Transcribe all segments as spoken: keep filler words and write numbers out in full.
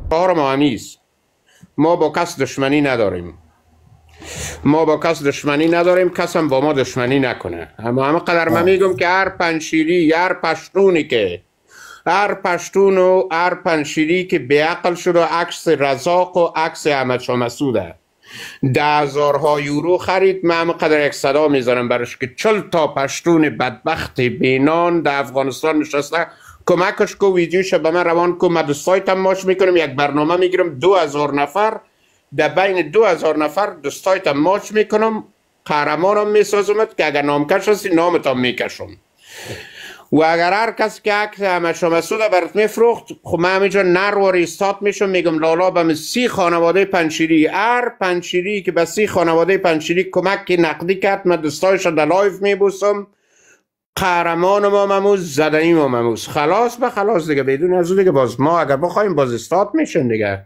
کار ما همیست. ما با کس دشمنی نداریم، ما با کس دشمنی نداریم، کس هم با ما دشمنی نکنه. اما همه قدر من میگم که هر پنشیری، هر پشتونی که هر پشتون و هر پنشیری که بیعقل شد و عکس رزاق و عکس احمد شاه مسعوده ده هزارها یورو خرید، من همه قدر یک صدا میزنم برش که چل تا پشتون بدبخت بینان در افغانستان نشسته، کمکش کو، ویدیوش به من روان کو، من دو سایتم ماش میکنم، یک برنامه میگیرم دو هزار نفر، در بین دو هزار نفر دو سایتم ماش میکنم، قهرمانم میسازمت که اگر نامکش هستی نامتام میکشم. و اگر هر کسی که عکس احمد شاه مسعود برات میفروخت، خب من همینجا نر و ریستات میشم، میگم لالا به سی خانواده پنشیری، هر پنشیری که به سی خانواده پنشیری کمک نقدی کرد، من دستایش در لایف میبوسم. قهرمان ما مموز، زدنی ما مموز، خلاص به خلاص دیگه، بدون از دیگه باز ما اگر بخوایم باز استاد میشن دیگه.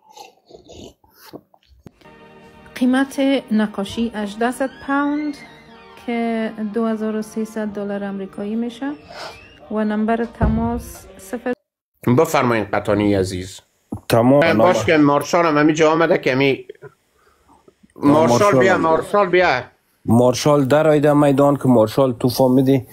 قیمت نقاشی هجده پوند که دو هزار و سیصد دلار آمریکایی میشه و نمبر تماس صفر. بفرمایید قطانی عزیز. تمام باش که مارشال هم همی جا آمده که همی مارشال بیا، مارشال بیا، مارشال در آیده میدان که مارشال تو فهمیدی.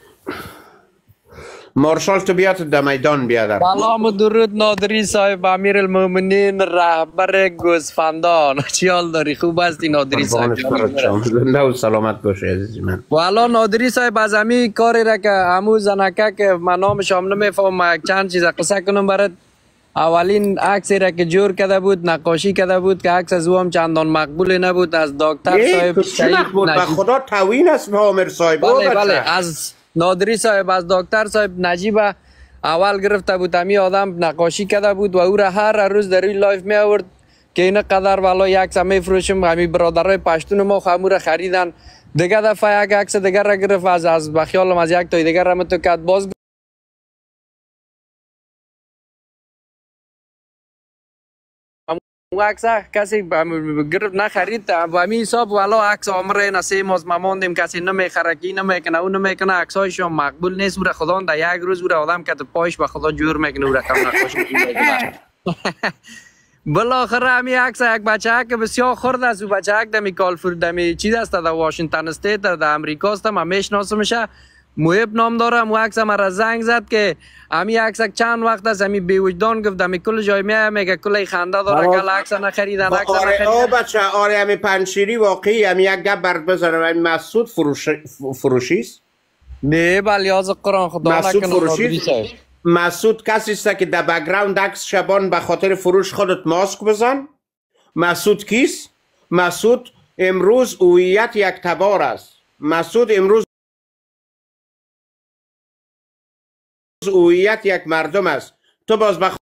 مارشال تو بیاد در میدان بیاد. سلام و درود نادری صاحب، امیر المؤمنین رهبر گوسفندان، چی حال داری؟ خوب هستی نادری صاحب؟ زنده و سلامت باشه عزیزی من. والا نادری صاحب از همی کاری را که همو زنکه که من نامش هم نمیفهم چند چیز قصه کنم برات. اولین عکسی را که جور کرده بود، نقاشی کرده بود که عکس از او هم چندان مقبول نبود، از دکتر صاحب سعید نجیب. به خدا توین است به عامر صاحب. بله بله، از نادری صاحب، از دکتر صاحب نجیب اول گرفته بود. همی آدم نقاشی کرده بود و او را هر روز در این لایف می آورد که این قدر والا یک عکس می فروشم. همی برادرای پشتون ما خمو را خریدن. دیگه دفعه یک عکس دیگر را گرفت، از از بخیالم از یک تا دیگر را متو کرد. باز اون عکس کسی گرفت نخرید و همین حساب والا عکس عمر نسیم از ما ماندیم، کسی نمیخره کی نمیکنه اون نمیکنه، عکسایش مقبول نیست. او را خدا در یک روز او را آدم که پایش به خدا جور میکنه، او را کم نقاشی میکنه. بالاخره همین عکس یک بچه که بسیار خرد است، او بچه دمی کالفورنیا دمی چیز است، در واشنگتن استیت در امریکا است، من میشناسمش، محب نام داره. مو عکس مرا زنگ زد که امی عکس چند وقت است امی بی وجدان گفت امی کل جای میای میگه کل خنده داره کل عکس نخریدن عکس نخریدن. آره بچه، آره امی پنشیری واقعی امی یک گپ برات بزنم، امی مسعود فروش فروشی است؟ نه بله از قرآن خدا مسعود فروشی. مسعود کسی است که در بک‌گراند عکس شبان به خاطر فروش خودت ماسک بزن. مسعود کیست؟ مسعود امروز هویت یک تبار است. مسعود امروز هویت یک مردم است. تو باز بخ...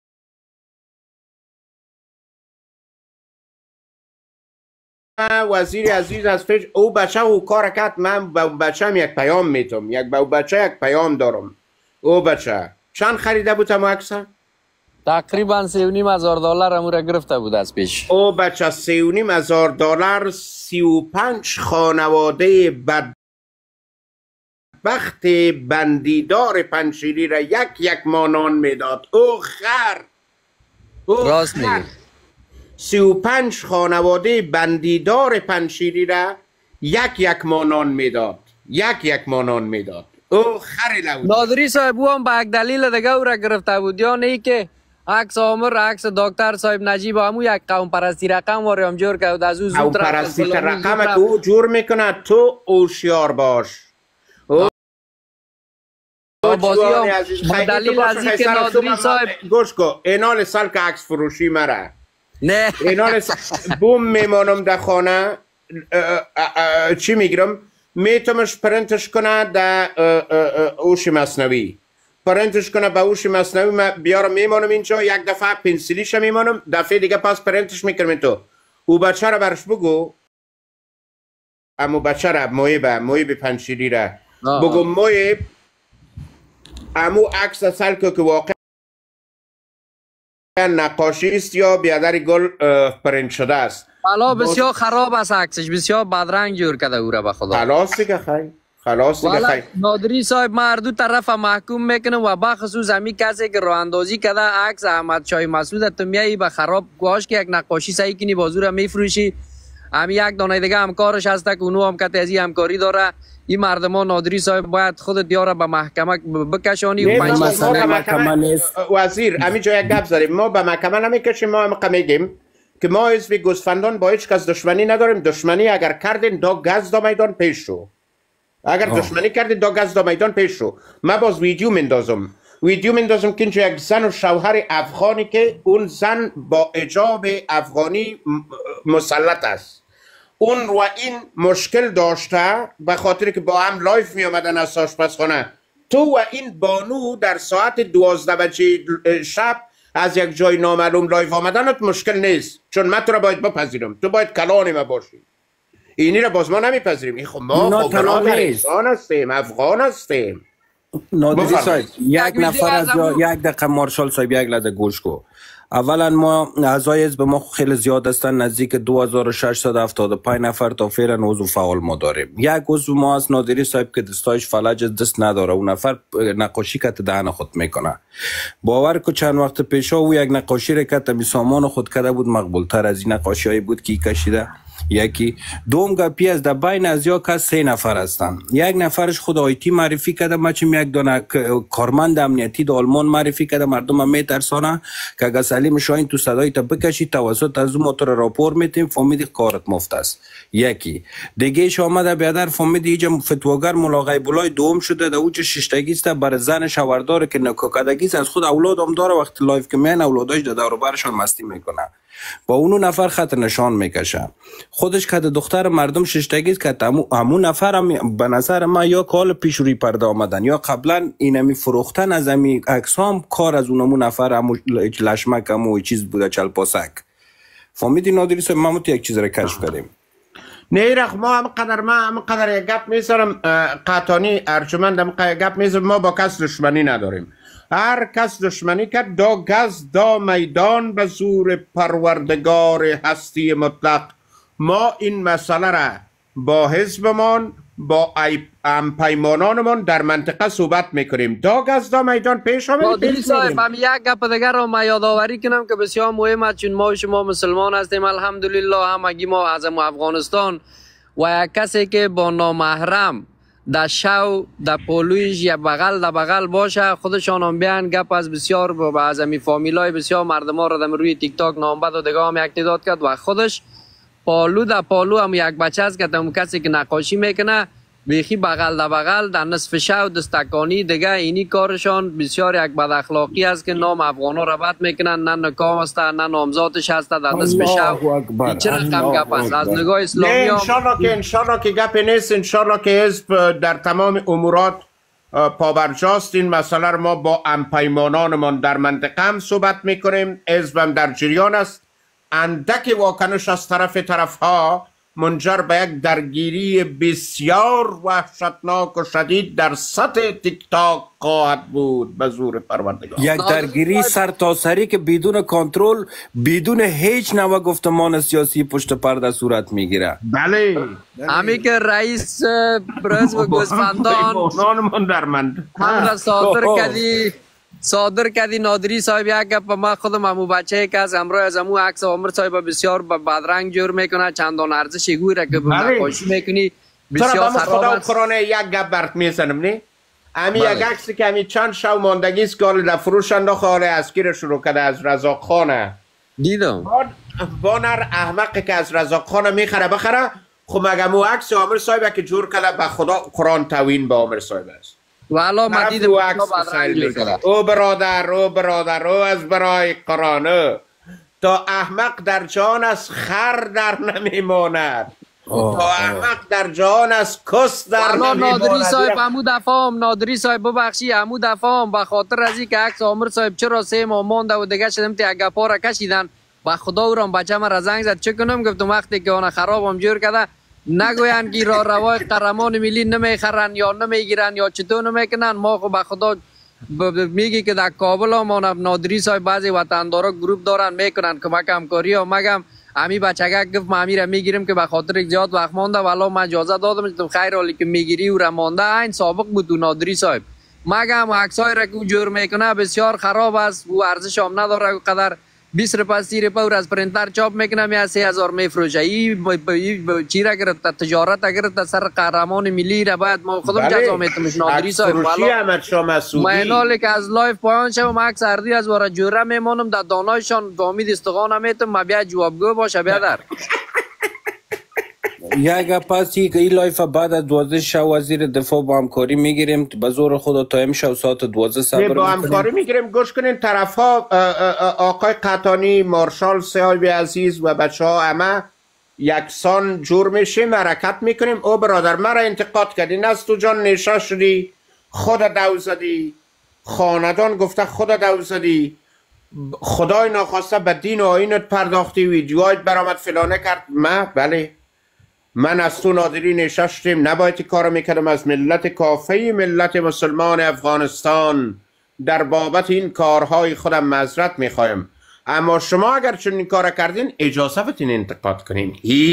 وزیر عزیز از فش او بچه او کار کرد، من به بچه هم یک پیام میتم، یک به بچه یک پیام دارم. او بچه چند خریده بود هم اکثر؟ تقریبا سی و نیم هزار دلار امور گرفته بود از پیش. او بچه سی و نیم هزار دلار سی و پنج خانواده بد وقت بندیدار پنشیری را یک یک مانان میداد. او خر راست میگه. سی و پنج خانواده بندیدار پنشیری را یک یک مانان میداد، یک یک مانان میداد. او خر لود. نادری صاحب او هم به یک دلیل دیگه او را گرفته بود، یا نه که عکس عمر عکس دکتر صاحب نجیب همو یک قوم پرستی رقم واری هم جور کرد، از او زود قوم پرستی رقم که او جور میکنه. تو هوشیار باش. بازی هم دلیل از این که نادری صاحب گوش کو اینال سال که عکس فروشی مره نه اینال بوم میمانم در خانه چی میگیرم میتونمش پرنتش کنه در هوش مصنوعی، پرنتش کنه به هوش مصنوعی، بیارم میمانم اینجا، یک دفعه پنسیلیش میمانم، دفعه دیگه پاس پرنتش میکنم تو. او بچه را برش بگو، امو بچه را مویبه مویب پنشیری را بگو مویب امو عکس اصل که که واقعا نقاشی است یا بیادر گل پرنت شده است. حالا بسیار خراب است عکسش، بسیار بدرنگ جور کرده او را به خدا. خلاص دیگه خیلی خلاص دیگه والا خیلی نادری صاحب ما هر دو طرف محکوم میکنم و بخصوص همین کسی که راه اندازی کرده عکس احمد شاه مسعود تو میایی به خراب گواش که یک نقاشی صحیح کنی بازور میفروشی. همین یک دانه دیگه همکارش هسته که اونو هم که از این همکاری داره. این مردم نادری صاحب باید خود دیاره به محکمه بکشانی و نیست. پنج ما مسئله به محکمه محکمه نیست. وزیر همین جا یک گپ زدیم، ما به محکمه نمیکشیم، ما هم میگیم که ما حزب گوسفندان با هیچ کس دشمنی نداریم. دشمنی اگر کردین دا گز دا میدان پیش شو، اگر آه. دشمنی کردین دا گز دا میدان پیش شو. من باز ویدیو مندازم ویدیو مندازم که اینجا یک زن و شوهر افغانی که اون زن با حجاب افغانی م- مسلط است، اون و این مشکل داشته به خاطر که با هم لایف می آمدن از آشپزخانه. تو و این بانو در ساعت دوازده بجه شب از یک جای نامعلوم لایف آمدنت مشکل نیست، چون من تو را باید بپذیرم، تو باید کلان ما باشی. اینی را باز ما نمیپذیریم. این خب ما نه، خب کلان برادر نیست. انسان هستیم، افغان هستیم. نادری بفرمایید. صاحب یک ویدیو نفر از از یا همون- یک دقیقه مارشال صاحب یک لحظه گوش کو. اولا ما اعضای حزب ما خیلی زیاد هستن، نزدیک دو هزار و ششصد و هفتاد و پنج نفر تا فعلا عضو فعال ما داریم. یک عضو ما از نادری صاحب که دستایش فلج دست نداره، اون نفر نقاشی که دهن خود میکنه. باور کو چند وقت پیش او یک نقاشی را که می سامان خود کرده بود، مقبول تر از این نقاشی هایی بود که کشیده. یکی دوم گپی از در بین از یا کس سه نفر هستن. یک نفرش خود آیتی معرفی کرده، ما چیم یک دونه کارمند امنیتی د آلمان معرفی کرده، مردم هم میترسانه که اگه سلیم شاین تو صدای تا بکشی توسط از اون موتور راپور میتیم فهمیدی کارت مفت است. یکی دیگهش آمده بیادر فهمیدی ایجا فتواگر ملاقای بلای دوم شده، در اوچه ششتگیسته بر زن شورداره که نکاکدگیست، از خود اولاد هم داره، وقت لایف که میان اولاداش در دور برشان مستی میکنه، با اونو نفر خط نشان میکشه. خودش که دختر مردم ششتگیست که همون نفر هم به نظر ما یا کال پیش روی پرده آمدن یا قبلا اینمی فروختن از امی اکسام کار از اونمون نفر همو لشمک همو چیز بوده چلپاسک. فهمیدی نادری صاحب ما یک چیز را کشف کردیم. نه رخ ما هم قدر ما هم قدر یک گپ میسرم قاطانی ارجمند هم گپ میسرم، ما با کس دشمنی نداریم. هر کس دشمنی کرد دا گز دا میدان به زور پروردگار هستی مطلق. ما این مسئله را با حزبمان با پیمانانمان در منطقه صحبت میکنیم. دا گز دا میدان پیش آمده. نادری صاحب هم یک گپ دیگر رو ما یادآوری کنم که بسیار مهم است، چون ما و شما مسلمان هستیم الحمدلله، همگی ما از افغانستان و یک کسی که با نامحرم در شو در پولویش یا بغل در بغل باشه، خودشان هم بیان گپ از بسیار با از امی فامیلای بسیار مردم ها را در روی تیک تاک نامبد و دیگه هم یک تعداد کرد و خودش پالو در پالو هم یک بچه است که تم کسی که نقاشی میکنه بیخی بغل در بغل در نصف شو دستکانی دیگه. اینی کارشان بسیار یک بد اخلاقی است که نام افغانا را بد میکنن، نه نکام است نه نامزادش است در نصف شو. این چه رقم گپ است از نگاه اسلامی؟ نه انشالله که انشالله که گپ نیست، انشالله که حزب در تمام امورات پابرجاست. این مسئله ما با همپیمانانمان در منطقه هم صحبت میکنیم، حزب هم در جریان است. اندک واکنش از طرف طرف ها منجر به یک درگیری بسیار وحشتناک و شدید در سطح تیک تاک خواهد بود به زور پروردگار. یک درگیری سرتاسری که بدون کنترل، بدون هیچ نوع گفتمان سیاسی پشت پرده صورت میگیره. بله همین که رئیس حزب گوسفندان من در من هم را صادر کردی صادر کردی نادری صاحب یک گپ ما خودم همو بچه که از امروز از همو عکس عمر صاحب بسیار بدرنگ جور میکنه، چندان ارزش گوی را که نقاشی میکنی بسیار خراب خدا است. قرآن یک گپ برات میزنم نه امی یک عکسی که امی چند شو ماندگی است که در فروش انداخت، حال اسکیر شروع کرده از رزاق خانه دیدم بانر احمقی که از رزاق خانه میخره بخره. خب مگه مو عکس عمر صاحب که جور کرده به خدا قرآن توین به عمر صاحب است. والا ما دیدم او برادر او برادر او از برای قرآن تا احمق در جان از خر در نمیماند، تا احمق در جان از کس در نمیماند. نادری صاحب همو دفعام نادری صاحب ببخشی همو دفعام به خاطر از اینکه عکس عمر صاحب چرا سه ماه مانده و دیگه شدم تی گپا را کشیدن و خدا او را بچه من را زنگ زد چه کنم، گفتم وقتی که اون خرابم جور کرده نگوین که را روای قهرمان ملی نمیخرن یا نمیگیرن یا چطور نمیکنن. ما خب به خدا میگی که در کابل هم نادری صاحب بعضی وطندارا گروپ دارن میکنن کمک همکاری و مگم امی بچگک گفت ما امیر میگیریم که به خاطر زیاد وقت مانده والا ما اجازه دادم گفتم خیر حالی که میگیری و را مانده این سابق بود و نادری صاحب مگم عکسای را که جور میکنه بسیار خراب است و ارزش هم نداره و قدر بیست روپیه سی روپیه از پرینتر چاپ میکنه می سه هزار میفروشه این چی را گرفت تجارت گرفت سر قهرمان ملی را باید ما خودم جزا میتمش نادری صاحب والا من حالی که از لایف پایان شوم عکس اردی از وارا جوره میمونم در دانایشان امید استخوان میتم ما بیا جوابگو باشه بیادر یک پاسی که این لایف بعد از دوازده شب وزیر دفاع با همکاری میگیریم به زور خدا تا امشب ساعت دوازده صبر با همکاری میگیریم. گوش کنین طرف ها آقای قطانی مارشال صاحب عزیز و بچه ها همه یکسان جور میشیم و حرکت میکنیم. او برادر مرا انتقاد کردی نست تو جان نشه شدی خود دو زدی خاندان گفته خود دو زدی خدای ناخواسته به دین و آیینت پرداختی ویدیوهایت برآمد فلانه کرد. ما بله من از تو نادری نشستیم نباید کار میکردم از ملت کافه ملت مسلمان افغانستان در بابت این کارهای خودم معذرت میخوایم اما شما اگر چنین کار کردین اجازه بتین انتقاد کنین.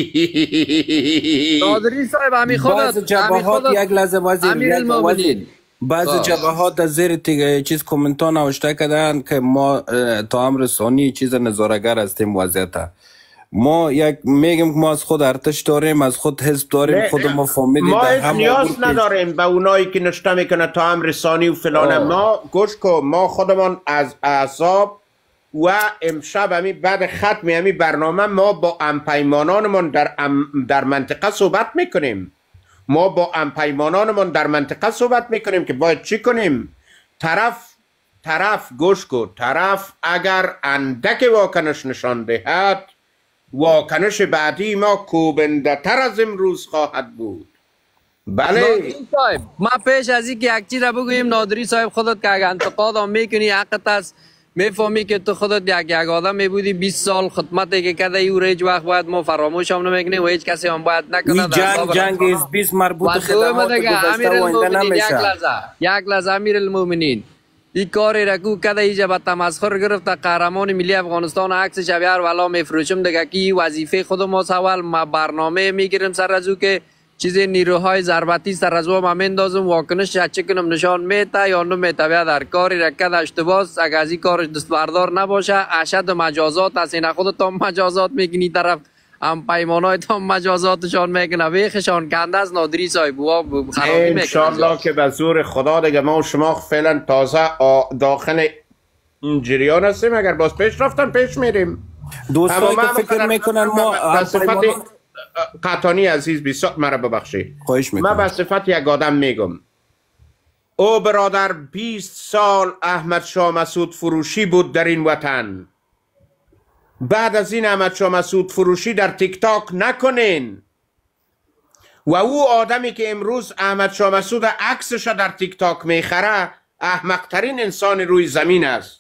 نادری صاحب امی خودت بعض جبهات یک لحظه وزیر بعض جبهات در زیر چیز کومنتا نوشته کردن که ما تا امر ثانی چیز نظاره‌گر هستیم وضعیت ما یک میگم که ما از خود ارتش داریم از خود حزب داریم خود ما فامیلی ما هیچ نیاز نداریم به اونایی که نشته میکنه تا امر ثانی و فلانه. ما گوش کو ما خودمان از اعصاب و امشب همی بعد ختم همی برنامه ما با امپیمانانمون در, ام در منطقه صحبت میکنیم. ما با امپیمانانمون در منطقه صحبت میکنیم که باید چی کنیم. طرف طرف گوش کو طرف اگر اندک واکنش نشان دهد واکنش بعدی ما کوبنده تر از امروز خواهد بود. بله صاحب ما پیش از این که یک چیز را بگوییم نادری صاحب خودت که اگر انتقاد هم میکنی حقت است میفهمی که تو خودت یک یک آدم میبودی بیست سال خدمتی که کرده ای و هیچ وقت باید ما فراموش هم نمیکنیم و هیچ کسی هم باید نکنه. این جنگ جنگ از بیست مربوط خدمات گذشته و آینده نمیشه. یک لحظه یک لحظه امیر المؤمنین این کاری را کو کده ایجا به تمسخر گرفت قهرمان ملی افغانستان عکس شبیه والا میفروشم دیگه کی وظیفه خود ما سوال ما برنامه میگیریم سر از او که چیز نیروهای ضربتی سر از او ما میندازم واکنش چه کنم نشان میته یا نمیته در کاری را کده اشتباه اگر از این کارش دست بردار نباشه اشد مجازات است. این خودت هم مجازات میکنی طرف هم پیمانای تا مجازاتشان میکنه ویخشان کنده از نادری صاحب و خرابی میکنه. انشالله که به زور خدا دیگه ما و شما فعلا تازه داخل این جریان هستیم. اگر باز پیش رفتن پیش میریم. دوستایی که فکر میکنن ما قطانی عزیز بسیار مرا ببخشید خواهش میکنم. من به صفت یک آدم میگم او برادر بیست سال احمد شاه مسعود فروشی بود در این وطن. بعد از این احمد شاه مسعود فروشی در تیک تاک نکنین و او آدمی که امروز احمد شاه مسعود عکسش در تیک تاک میخره احمقترین انسان روی زمین است.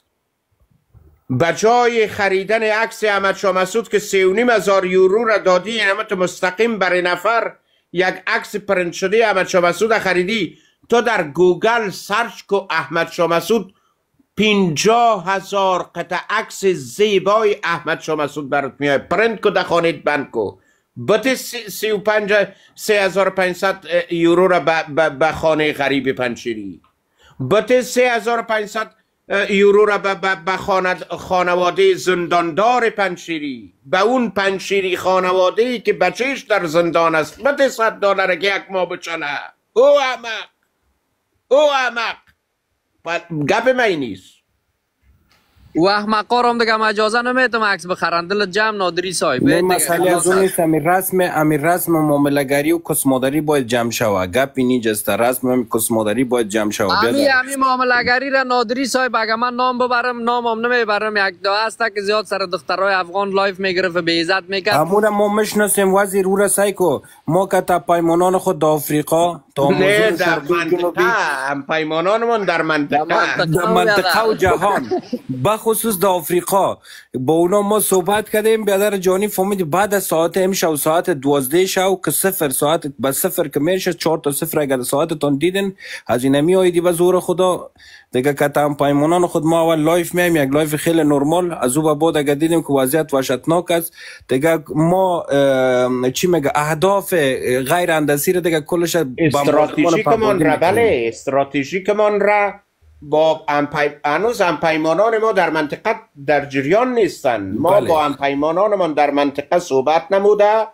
بجای خریدن عکس احمد شاه مسعود که سه و نیم هزار یورو را دادی نمت مستقیم برای نفر یک عکس پرنت شده احمد شاه مسعود خریدی تو در گوگل سرچ کو احمد شاه مسعود پنجاه هزار قطع عکس زیبای احمد شاه مسعود برات میاد پرنت کو دخانید بند کو بده سی و پنج سه هزار و پنجصد یورو را به خانه غریب پنشیری بده سه هزار و پنجصد یورو را به خانواده زنداندار پنشیری به اون پنشیری خانواده ای که بچهش در زندان است بده صد دلار که یک ماه بچنه. او احمق او احمق گپ من نیست و احمقا رو هم دیگه اجازه نمیتم عکس بخرن دل جمع نادری صاحب. نه مسئله از اون نیست. امیر رسم امیر رسم معامله‌گری و کسمادری باید جمع شوه. گپی نیست. رسم هم کسمادری باید جمع شوه. امی امی معامله‌گری را نادری صاحب اگه من نام ببرم نامم نمیبرم یک دو هست که زیاد سر دخترای افغان لایف میگرفت به عزت میکرد. همون ما مشناسیم وزیر او رسای کو ما که تا پیمانان خود در آفریقا تا نه در منطقه هم پیمانانمون در منطقه در منطقه و جهان بخصوص در آفریقا با اونا ما صحبت کردیم. بیادر جانی فهمید بعد از ساعت امشب ساعت دوازده شو که صفر ساعت به صفر که میشه چهار تا صفر اگر ساعتتون دیدن از این نمی آیدی به زور خدا دیگه کتام پایمانان خود ما اول لایف میم یک لایف خیلی نرمال از او بعد اگر دیدیم که وضعیت وحشتناک است دیگه ما چی میگه اهداف غیر هندسی رو دیگه کلش استراتژیکمان را بله استراتژیکمان را با امپای... هنوز همپیمانان ما در منطقه در جریان نیستن. ما بله. با همپیمانانمان در منطقه صحبت نموده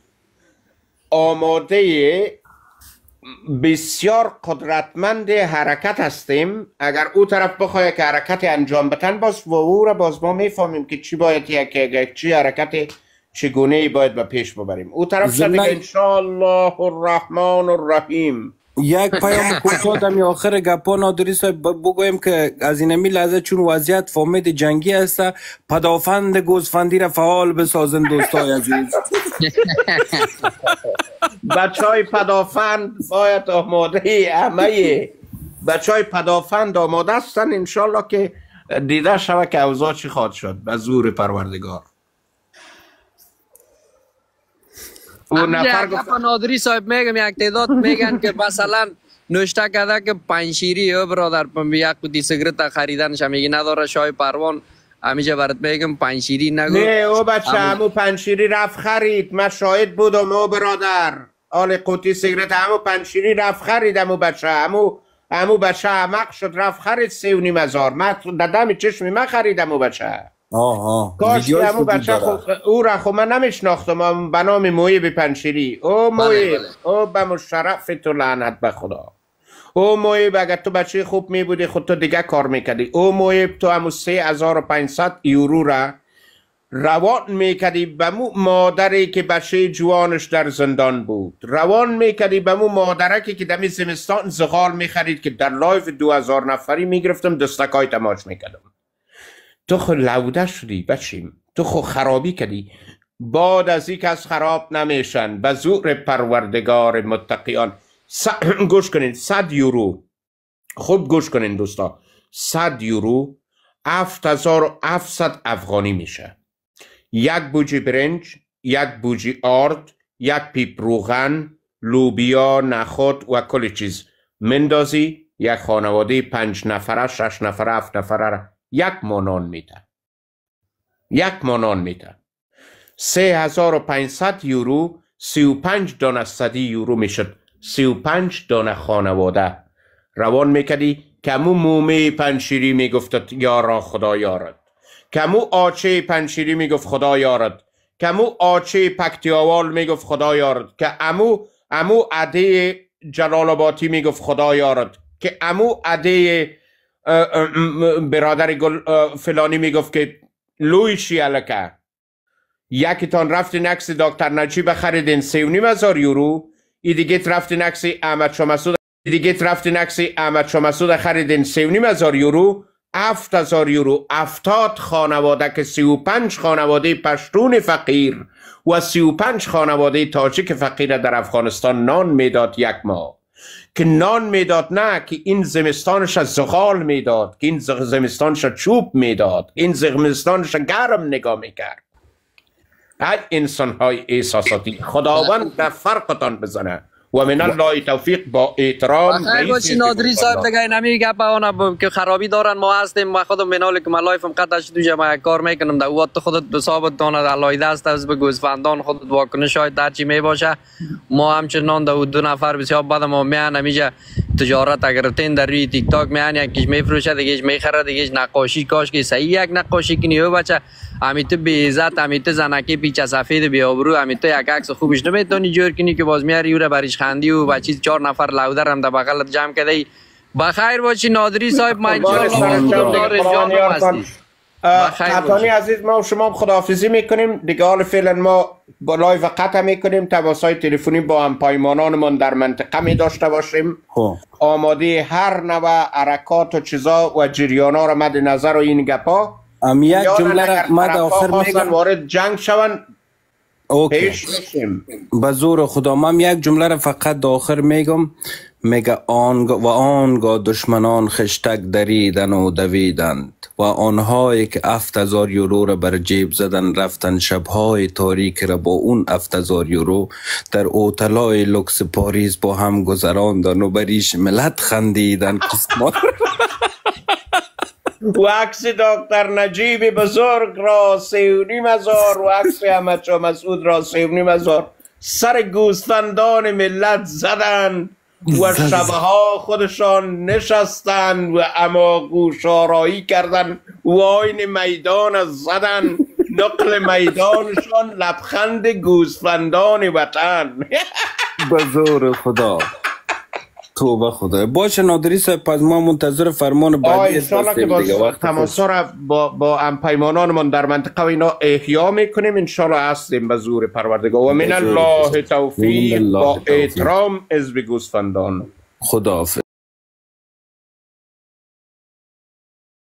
آماده بسیار قدرتمند حرکت هستیم. اگر او طرف بخواه که حرکت انجام بتن باز و او را باز ما میفهمیم که چی باید یک چی حرکت چگونه باید به پیش ببریم. او طرف شده که انشاءالله الرحمن الرحیم. یک پیام کوتاه دمی آخر گپا نادری صاحب بگویم که از این می لحظه چون وضعیت فامید جنگی است پدافند گوسفندی را فعال بسازن دوستای عزیز. بچه های پدافند باید آماده همه بچه های پدافند آماده هستن انشالله که دیده شوه که اوضاع چی خواهد شد به زور پروردگار. همجا نادری صاحب میگم یک تعداد میگن که مثلا نوشته کرده که پنشیری او برادر یک قوطی سیگرت خریدنش میگه نداره شای پروان همیشه برات میگم پنشیری نگو. نه او بچه همو پنشیری رفت خرید من شاهد بودم او برادر آل قوطی سیگرت همو پنشیری رفت خرید همو بچه همو همو بچه عمق شد رفت خرید سی و نیم هزار من ددم چشمی من خرید همو بچه. آها کاش که همو بچه خو... او را خو من نمیشناختم به نام مویب پنشیری. او مویب او به مشرف تو لعنت به خدا. او مویب اگر تو بچه خوب می بودی خود تو دیگه کار میکردی. او مویب تو همو سه هزار و پنجصد یورو را روان میکردی به مو مادری که بچه جوانش در زندان بود. روان میکردی به مو مادرکی که دمی زمستان زغال میخرید که در لایف دو هزار نفری میگرفتم دستکای تماش میکردم. تو خو لوده شدی بچیم تو خو خرابی کردی. بعد از این کس خراب نمیشن به زور پروردگار متقیان. س... گوش کنین صد یورو خوب گوش کنین دوستا صد یورو هفت هزار و هفتصد افغانی میشه. یک بوجی برنج یک بوجی آرد یک پیپ روغن لوبیا نخود و کل چیز مندازی یک خانواده پنج نفره شش نفره هفت نفره یک مانان میده یک مانان میده سه هزار و پنجصد یورو سی و پنج دانه صدی یورو میشد. سی و پنج دانه خانواده روان میکردی. کمو مومه پنشیری میگفت یارا خدا یارد. کمو آچه پنشیری میگفت خدا یارد. کمو آچه پکتیاوال میگفت خدا یارد. که امو امو عده جلال آبادی میگفت خدا یارد. که امو عده برادر گل فلانی میگفت که لویشی علکه. یکیتان رفتین عکس دکتر نجیب خریدین سی و نیم هزار یورو. ای دیگه رفتین عکس احمد شاه مسعود دیگه رفتین عکس احمد شاه مسعود خریدین سی و نیم هزار یورو. هفت هزار یورو هفتاد خانواده که سی و پنج خانواده پشتون فقیر و سی و پنج خانواده تاجیک فقیر در افغانستان نان میداد یک ماه. که نان میداد نه که این زمستانش زغال میداد که این زمستانش چوب میداد این زمستانش گرم نگاه میکرد. ای انسان های احساساتی خداوند در فرقتان بزنه و من الله توفیق با احترام. خیلی باشی نادری صاحب دیگه نمی گپ اونا که خرابی دارن ما هستیم ما خودم منال که ما لایفم قطع شد دوجه ما کار میکنم در وقت خودت به ثابت دانه علایده است از به گوسفندان خودت واکنش های در چی می باشه. ما همچنان در دو نفر بسیار بعد ما میان همیشه تجارت اگر تین در روی تیک تاک میان یکیش میفروشه دیگهش میخره دیگهش نقاشی کاش که صحیح یک نقاشی کنی او بچه امیت بی عزت امیت زنکی پیچ سفید بی آبرو امیت یک عکس خوبش نمیتونی جور کنی که باز میاری او را بریش خندی و بچی چهار نفر لودر هم در بغلت جمع کرده. بخیر باشی نادری صاحب ما حتانی عزیز ما و شما خداحافظی میکنیم دیگه. حال فعلا ما با لایو قطع میکنیم. تماس‌های تلفنی با هم پایمانانمون در منطقه می داشته باشیم. آماده هر نوع حرکات و چیزا و جریانا را مد نظر و این گپا ام یک جمله را مد آخر میگم وارد جنگ شون اوکی پیش میشیم. به زور خدا من یک جمله را فقط داخل میگم. میگه آنگاه و آنگاه دشمنان خشتک دریدن و دویدند و آنهایی که هفت هزار یورو را بر جیب زدن رفتن شبهای تاریک را با اون هفت هزار یورو در اوتلای لوکس پاریس با هم گذراندن و بریش ملت خندیدن. و عکس دکتر نجیب بزرگ را سی و نیم هزار و عکس احمد شاه مسعود را سی و نیم هزار سر گوسفندان ملت زدن و شبها خودشان نشستن و اما گوشارایی کردن و آین میدان زدن. نقل میدانشان لبخند گوسفندان وطن. به زور خدا. توبه خدا. باشه نادری صاحب پس ما منتظر فرمان بعدی انشالله که با تماس را با, با همپیمانانمان در منطقه و اینا احیا میکنیم. انشالله هستیم به زور پروردگار. و من الله توفیق با احترام حزب گوسفندان. خداحافظ.